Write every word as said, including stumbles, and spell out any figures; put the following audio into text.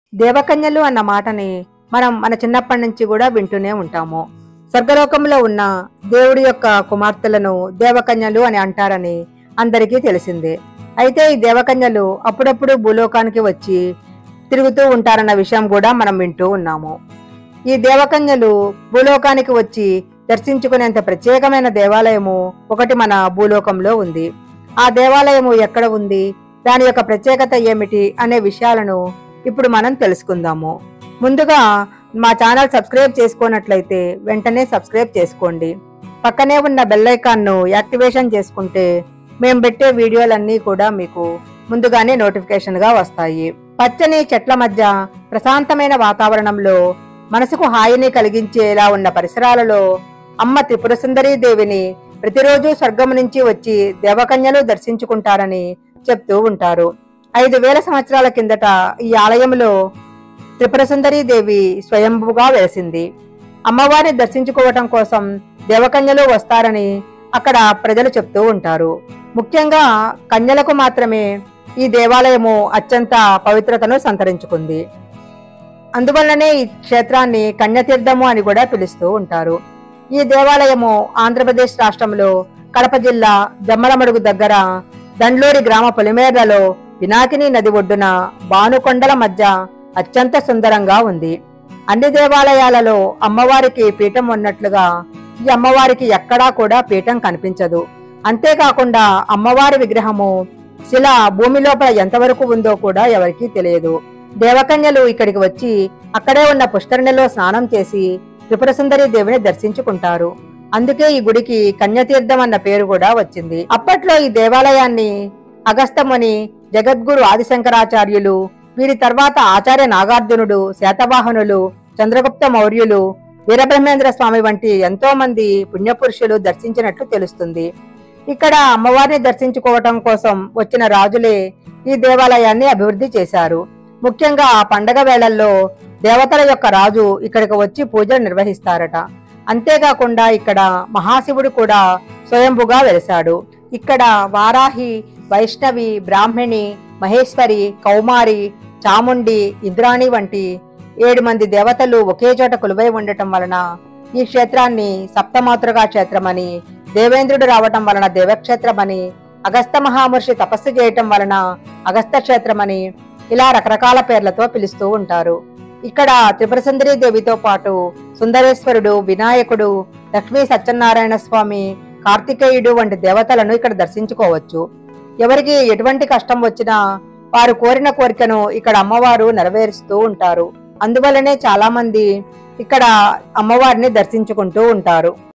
దేవకన్యలు అన్న మాటని మనం మన చిన్నప్పటి నుంచి కూడా వింటూనే ఉంటాము. స్వర్గలోకంలో ఉన్న దేవుడి యొక్క కుమార్తెలను దేవకన్యలు అని అంటారని అందరికీ తెలిసిందే. అయితే ఈ దేవకన్యలు అప్పుడప్పుడు భూలోకానికి వచ్చి తిరుగుతూ ఉంటారన్న విషయం కూడా మనం వింటూ ఉన్నాము. ఈ దేవకన్యలు భూలోకానికి వచ్చి దర్శించుకునేంత ప్రత్యేకమైన దేవాలయము ఒకటి మన భూలోకంలో ఉంది. ఆ దేవాలయము ఎక్కడ ఉంది, దాని యొక్క ప్రత్యేకత ఏమిటి అనే విషయాలను ఇప్పుడు మనం తెలుసుకుందాము. ముందుగా మా ఛానల్ సబ్స్క్రైబ్ చేసుకున్నట్లయితే వెంటనే సబ్స్క్రైబ్ చేసుకోండి. పక్కనే ఉన్న బెల్ ఐకాన్ను యాక్టివేషన్ చేసుకుంటే మేము పెట్టే వీడియోలన్నీ కూడా మీకు ముందుగానే నోటిఫికేషన్గా వస్తాయి. పచ్చని చెట్ల మధ్య ప్రశాంతమైన వాతావరణంలో మనసుకు హాయిని కలిగించేలా ఉన్న పరిసరాలలో అమ్మ త్రిపుర సుందరీ దేవిని ప్రతిరోజు స్వర్గం నుంచి వచ్చి దేవకన్యలు దర్శించుకుంటారని చెప్తూ ఉంటారు. ఐదు వేల సంవత్సరాల కిందట ఈ ఆలయంలో త్రిపుర సుందరీ దేవి స్వయంభుగా వెలిసింది. అమ్మవారిని దర్శించుకోవటం కోసం దేవకన్యలు వస్తారని అక్కడ ప్రజలు చెప్తూ ఉంటారు. ముఖ్యంగా కన్యలకు మాత్రమే ఈ దేవాలయము అత్యంత పవిత్రతను సంతరించుకుంది. అందువల్లనే ఈ క్షేత్రాన్ని కన్యతీర్థము అని కూడా పిలుస్తూ ఉంటారు. ఈ దేవాలయము ఆంధ్రప్రదేశ్ రాష్ట్రంలో కడప జిల్లా జమ్మలమడుగు దగ్గర దండ్లూరి గ్రామ పొలిమేర్లలో పినాకిని నది ఒడ్డున బానుకొండల మధ్య అత్యంత సుందరంగా ఉంది. అన్ని దేవాలయాలలో అమ్మవారికి పీఠం ఉన్నట్లుగా ఈ అమ్మవారికి ఎక్కడా కూడా పీఠం కనిపించదు. అంతేకాకుండా అమ్మవారి విగ్రహము శిల భూమి లోపల ఎంతవరకు ఉందో కూడా ఎవరికీ తెలియదు. దేవకన్యలు ఇక్కడికి వచ్చి అక్కడే ఉన్న పుష్కరిణిలో స్నానం చేసి త్రిపుర సుందరీ దేవిని దర్శించుకుంటారు. అందుకే ఈ గుడికి కన్యతీర్థం అన్న పేరు కూడా వచ్చింది. అప్పట్లో ఈ దేవాలయాన్ని అగస్త్యముని, జగద్గురు ఆదిశంకరాచార్యులు, వీరి తర్వాత ఆచార్య నాగార్జునుడు, శాతవాహనులు, చంద్రగుప్త మౌర్యులు, వీరబ్రహ్మేంద్ర స్వామి వంటి ఎంతో మంది పుణ్యపురుషులు దర్శించినట్లు తెలుస్తుంది. ఇక్కడ అమ్మవారిని దర్శించుకోవటం కోసం వచ్చిన రాజులే ఈ దేవాలయాన్ని అభివృద్ధి చేశారు. ముఖ్యంగా ఆ పండగ వేళల్లో దేవతల యొక్క రాజు ఇక్కడికి వచ్చి పూజలు నిర్వహిస్తారట. అంతేకాకుండా ఇక్కడ మహాశివుడు కూడా స్వయంభుగా వెలిశాడు. ఇక్కడ వారాహి, వైష్ణవి, బ్రాహ్మణి, మహేశ్వరి, కౌమారి, చాముండి, ఇంద్రాణి వంటి ఏడు మంది దేవతలు ఒకే చోట కొలువై ఉండటం వలన ఈ క్షేత్రాన్ని సప్తమాతృకా క్షేత్రమని, దేవేంద్రుడు రావటం వలన దేవక్షేత్రమని, అగస్త్య మహామహర్షి తపస్సు చేయటం వలన అగస్త్య క్షేత్రమని ఇలా రకరకాల పేర్లతో పిలుస్తూ ఉంటారు. ఇక్కడ త్రిపుర సుందరీ దేవితో పాటు సుందరేశ్వరుడు, వినాయకుడు, లక్ష్మీ సత్యనారాయణ స్వామి, కార్తికేయుడు వంటి దేవతలను ఇక్కడ దర్శించుకోవచ్చు. ఎవరికి ఎటువంటి కష్టం వచ్చినా వారు కోరిన కోరికను ఇక్కడ అమ్మవారు నెరవేరుస్తూ ఉంటారు. అందువల్లనే చాలా మంది ఇక్కడ అమ్మవారిని దర్శించుకుంటూ ఉంటారు.